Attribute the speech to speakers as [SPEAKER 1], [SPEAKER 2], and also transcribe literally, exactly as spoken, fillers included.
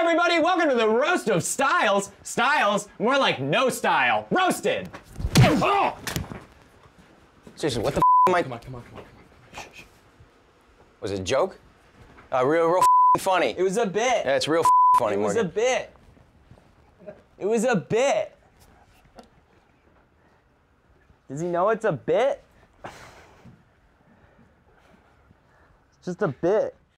[SPEAKER 1] everybody, welcome to the roast of Stiles. Stiles, more like no style. Roasted. Oh!
[SPEAKER 2] Seriously, what the f am I?
[SPEAKER 1] Come on, come on, come on, come on. Shh, shh.
[SPEAKER 2] Was it a joke? Uh, real, real f funny.
[SPEAKER 3] It was a bit.
[SPEAKER 2] Yeah, it's real f funny,
[SPEAKER 3] It was
[SPEAKER 2] Morgan.
[SPEAKER 3] a bit. It was a bit. Does he know it's a bit? It's just a bit.